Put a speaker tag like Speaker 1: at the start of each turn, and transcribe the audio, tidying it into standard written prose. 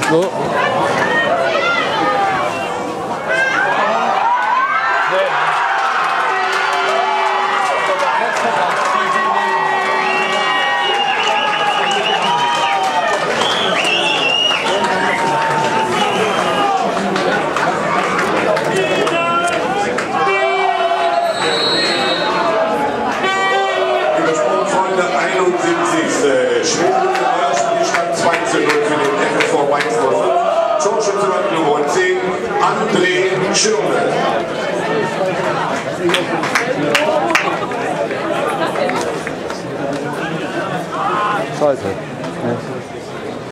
Speaker 1: So.
Speaker 2: Spielstand 2:0 für den FSV Mainz. Torschütze Nummer 10, André Schürrle.
Speaker 1: Scheiße.